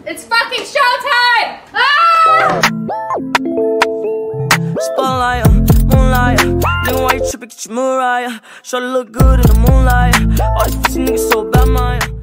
It's fucking showtime! Ah! Spotlight, moonlight. Nigga, why you tripping? Get your Mariah. Shorty look good in the moonlight. All these pussy niggas so bad, Maya.